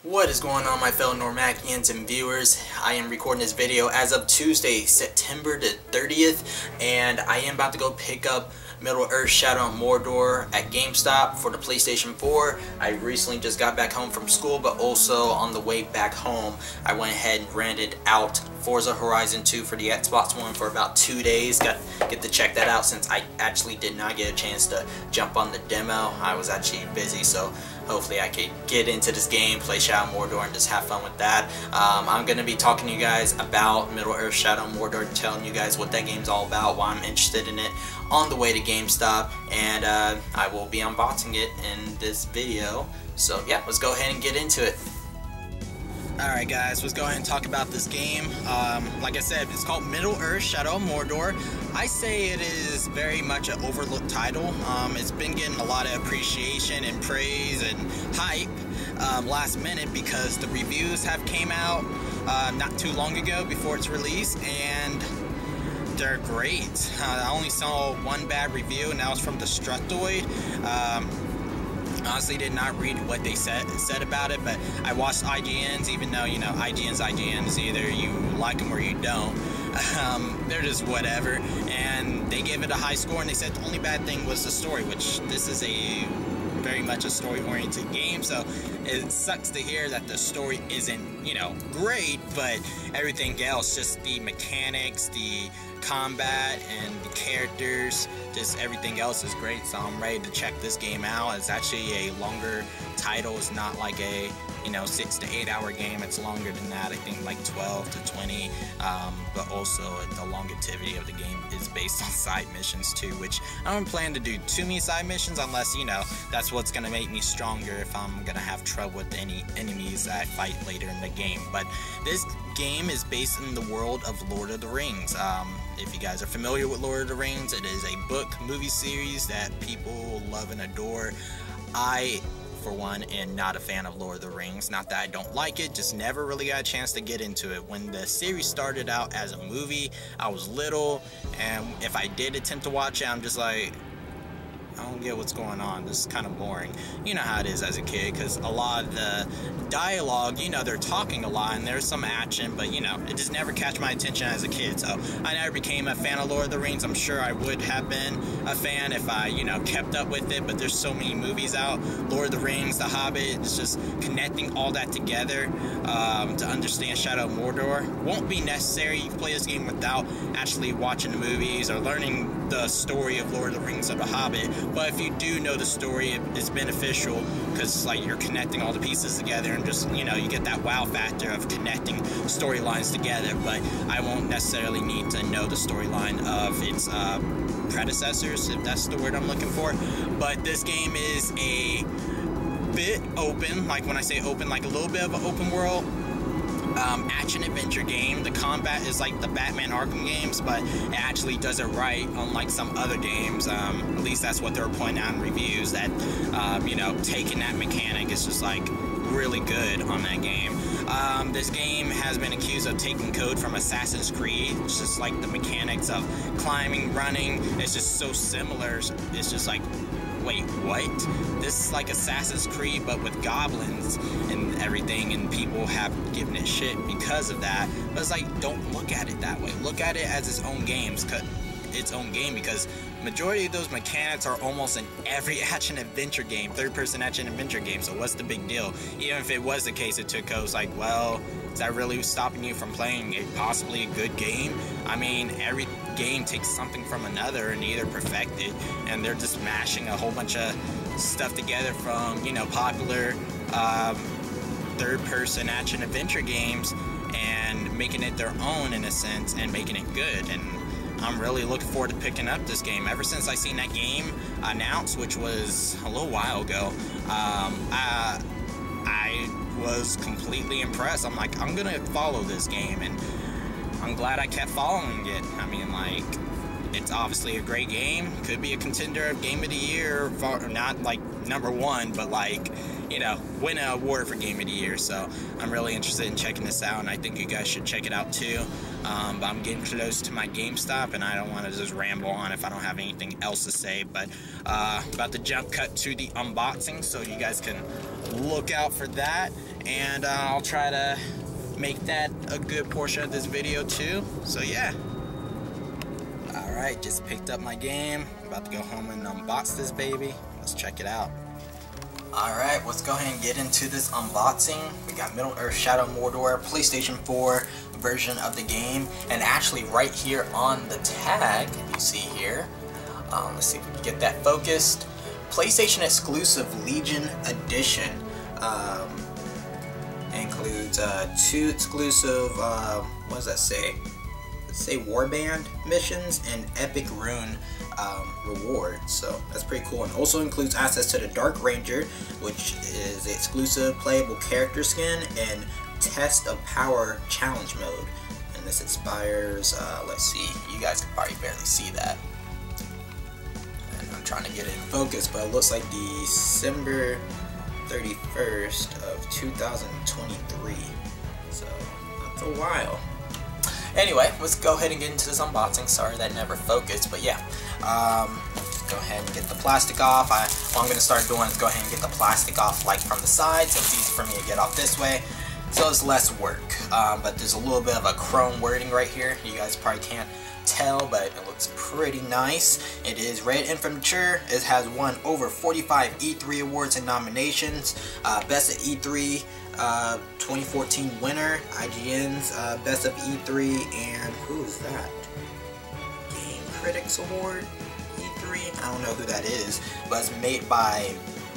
What is going on, my fellow Normakians and viewers? I am recording this video as of Tuesday, September the 30th, and I am about to go pick up Middle-earth: Shadow of Mordor at GameStop for the PlayStation 4. I recently just got back home from school, but also on the way back home, I went ahead and rented out Forza Horizon 2 for the Xbox One for about 2 days. Get to check that out since I actually did not get a chance to jump on the demo. I was actually busy, so hopefully I could get into this game, play Shadow of Mordor, and just have fun with that. I'm going to be talking to you guys about Middle-earth: Shadow of Mordor, telling you guys what that game's all about, why I'm interested in it, on the way to GameStop, and I will be unboxing it in this video. So yeah, let's go ahead and get into it. Alright guys, let's go ahead and talk about this game. Like I said, it's called Middle-earth: Shadow of Mordor. I say it is very much an overlooked title. It's been getting a lot of appreciation and praise and hype last minute because the reviews have came out not too long ago before its release, and they're great. I only saw one bad review, and that was from Destructoid. Honestly, did not read what they said about it, but I watched IGN's, even though, you know, IGN's either you like them or you don't. They're just whatever, and they gave it a high score, and they said the only bad thing was the story, which this is a very much a story-oriented game, so it sucks to hear that the story isn't, you know, great, but everything else, just the mechanics, the combat, and the characters, just everything else is great. So I'm ready to check this game out. It's actually a longer title. It's not like a, you know, 6 to 8 hour game. It's longer than that. I think like 12 to 20, but also the longevity of the game is based on side missions too, which I don't plan to do too many side missions unless, you know, that's what's going to make me stronger if I'm going to have trouble with any enemies that I fight later in the game. But this game is based in the world of Lord of the Rings. If you guys are familiar with Lord of the Rings, it is a book movie series that people love and adore. I, for one, am not a fan of Lord of the Rings. Not that I don't like it, just never really got a chance to get into it. When the series started out as a movie, I was little, and if I did attempt to watch it, I'm just like, I don't get what's going on. This is kind of boring. You know how it is as a kid, because a lot of the dialogue, you know, they're talking a lot and there's some action, but, you know, it just never catch my attention as a kid. So I never became a fan of Lord of the Rings. I'm sure I would have been a fan if I, you know, kept up with it, but there's so many movies out. Lord of the Rings, The Hobbit, it's just connecting all that together to understand Shadow of Mordor. Won't be necessary. You can play this game without actually watching the movies or learning the story of Lord of the Rings or The Hobbit. But if you do know the story, it's beneficial because, like, you're connecting all the pieces together and just, you know, you get that wow factor of connecting storylines together. But I won't necessarily need to know the storyline of its predecessors, if that's the word I'm looking for. But this game is a bit open. Like, when I say open, like a little bit of an open world action-adventure game. The combat is like the Batman Arkham games, but it actually does it right, unlike some other games. At least that's what they're pointing out in reviews, that, you know, taking that mechanic is just, like, really good on that game. This game has been accused of taking code from Assassin's Creed. It's just like the mechanics of climbing, running, it's just so similar. It's just like, wait, what? This is like Assassin's Creed, but with goblins and everything, and people have given it shit because of that. But it's like, don't look at it that way. Look at it as its own games, because majority of those mechanics are almost in every action-adventure game, third-person action-adventure game, so what's the big deal? Even if it was the case it took code, it's like, well, is that really stopping you from playing possibly a good game? I mean, every game takes something from another and either perfect it, and they're just mashing a whole bunch of stuff together from, you know, popular third-person action-adventure games and making it their own in a sense and making it good. And I'm really looking forward to picking up this game. Ever since I seen that game announced, which was a little while ago, I was completely impressed. I'm like, I'm gonna follow this game, and I'm glad I kept following it. I mean, like, it's obviously a great game. Could be a contender of Game of the Year, not like #1, but like, you know, win an award for Game of the Year. So I'm really interested in checking this out, and I think you guys should check it out too. But I'm getting close to my GameStop, and I don't want to just ramble on if I don't have anything else to say. But about to jump cut to the unboxing, so you guys can look out for that, and I'll try to make that a good portion of this video too. So yeah. Alright, just picked up my game. About to go home and unbox this baby. Let's check it out. Alright, let's go ahead and get into this unboxing. We got Middle-earth Shadow of Mordor, PlayStation 4 version of the game. And actually right here on the tag, you see here, let's see if we can get that focused. PlayStation exclusive Legion Edition. Includes 2 exclusive, what does that say? Let's say Warband missions and Epic Rune rewards, so that's pretty cool. And also includes access to the Dark Ranger, which is the exclusive playable character skin, and Test of Power challenge mode. And this expires, let's see, you guys can probably barely see that. And I'm trying to get it in focus, but it looks like December 31st of 2023, so that's a while. Anyway, let's go ahead and get into this unboxing. Sorry that never focused, but yeah. Go ahead and get the plastic off. What I'm going to start doing is go ahead and get the plastic off like from the side, so it's easy for me to get off this way. So it's less work. But there's a little bit of a chrome wording right here. You guys probably can't tell, but it looks pretty nice. It is rated M for mature. It has won over 45 E3 awards and nominations. Best of E3 2014 winner, IGN's Best of E3, and who's that? Game Critics Award E3? I don't know who that is, but it's made by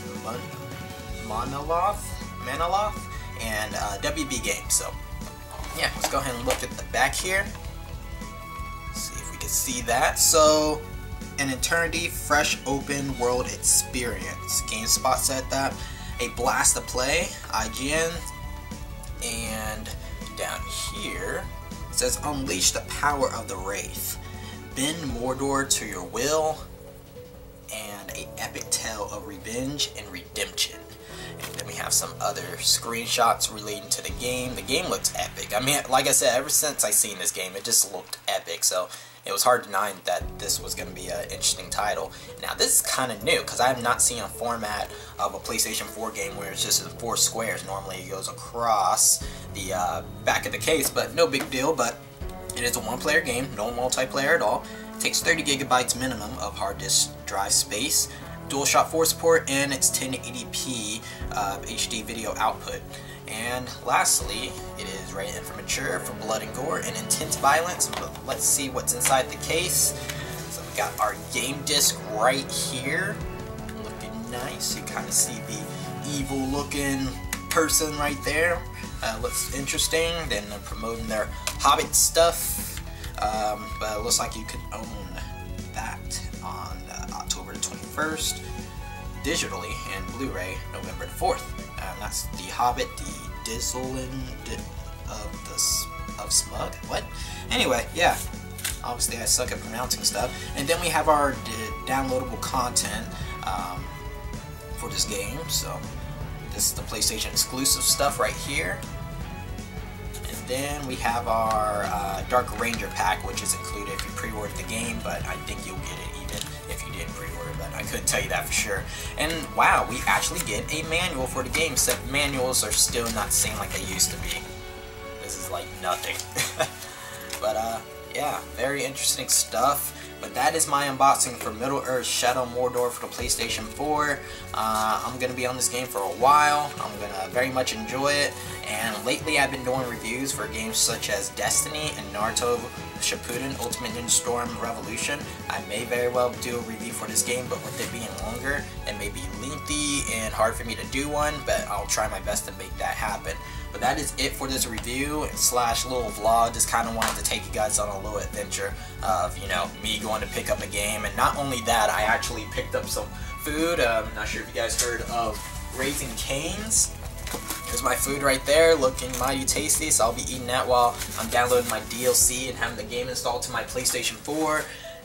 Monolith and WB Games. So yeah, let's go ahead and look at the back here. See if we can see that. So, an Eternity Fresh Open World Experience. GameSpot said that. A blast to play, IGN. And down here it says unleash the power of the Wraith. Bend Mordor to your will. And a epic tale of revenge and redemption. And then we have some other screenshots relating to the game. The game looks epic. I mean, like I said, ever since I seen this game, it just looked epic. So it was hard to deny that this was going to be an interesting title. Now, this is kind of new, because I have not seen a format of a PlayStation 4 game where it's just 4 squares. Normally it goes across the back of the case, but no big deal. But it is a one-player game, no multiplayer at all. It takes 30 gigabytes minimum of hard disk drive space. DualShock 4 support, and its 1080p HD video output. And lastly, it is rated M for mature, for blood and gore and intense violence. But let's see what's inside the case. So we got our game disc right here, looking nice. You kind of see the evil looking person right there. Looks interesting. Then they're promoting their Hobbit stuff, but it looks like you could own that on October the 21st, digitally, and Blu-ray November the 4th. That's The Hobbit, the Dizzolin of Smug. What? Anyway, yeah. Obviously, I suck at pronouncing stuff. And then we have our downloadable content for this game. So this is the PlayStation exclusive stuff right here. And then we have our Dark Ranger pack, which is included if you pre-order the game, but I think you'll get it even if you didn't pre-order, but I couldn't tell you that for sure. And wow, we actually get a manual for the game, except manuals are still not the same like they used to be. This is like nothing. But yeah, very interesting stuff. But that is my unboxing for Middle-earth Shadow of Mordor for the PlayStation 4. I'm going to be on this game for a while. I'm going to very much enjoy it. And lately I've been doing reviews for games such as Destiny and Naruto Shippuden Ultimate Ninja Storm Revolution. I may very well do a review for this game, but with it being longer, it may be lengthy and hard for me to do one, but I'll try my best to make that happen. But that is it for this review slash little vlog. Just kind of wanted to take you guys on a little adventure of, you know, me going to pick up a game. And not only that, I actually picked up some food. I'm not sure if you guys heard of Raising Cane's. Here's my food right there, looking mighty tasty, so I'll be eating that while I'm downloading my DLC and having the game installed to my PlayStation 4.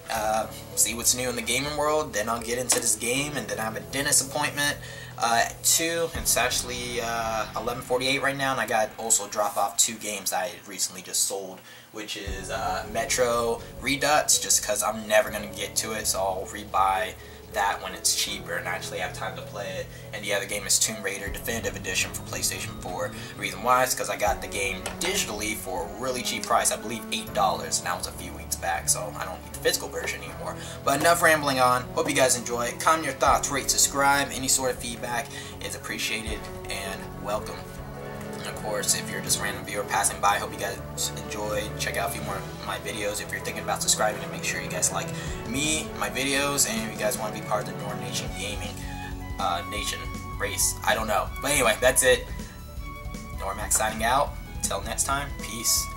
see what's new in the gaming world. Then I'll get into this game, and then I have a dentist appointment at 2, and it's actually 11:48 right now, and I got also drop off 2 games I recently just sold, which is Metro Redux, just because I'm never going to get to it, so I'll rebuy that when it's cheaper and actually have time to play it. And the other game is Tomb Raider Definitive Edition for PlayStation 4. The reason why is because I got the game digitally for a really cheap price, I believe $8, and that was a few weeks back, so I don't need the physical version anymore. But enough rambling on. Hope you guys enjoy it. Comment your thoughts, rate, subscribe. Any sort of feedback is appreciated and welcome. And of course, if you're just a random viewer passing by, hope you guys enjoy. Check out a few more of my videos. If you're thinking about subscribing, and make sure you guys like me, my videos, and if you guys want to be part of the Norm Nation Gaming Nation race. I don't know. But anyway, that's it. Normax signing out. Until next time, peace.